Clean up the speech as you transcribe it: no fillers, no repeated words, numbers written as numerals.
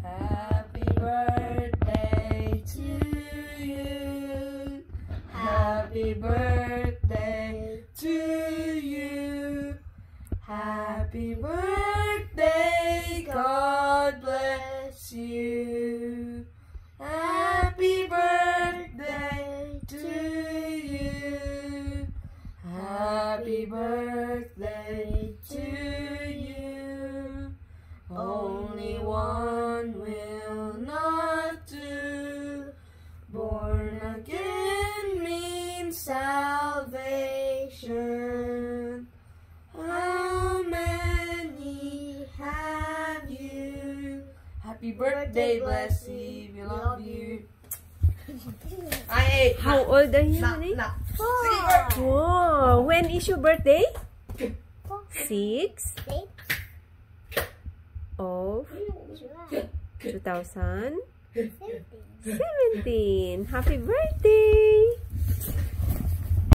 Happy birthday to you. Happy birthday to you. Happy birthday, God bless you. Happy birthday to you. Happy birthday to you. Only one will not do. Born again means salvation. How many have you? Happy birthday, Blessee. We love you. How old are you, honey? Wow. When is your birthday? 6 of 2017. Happy birthday!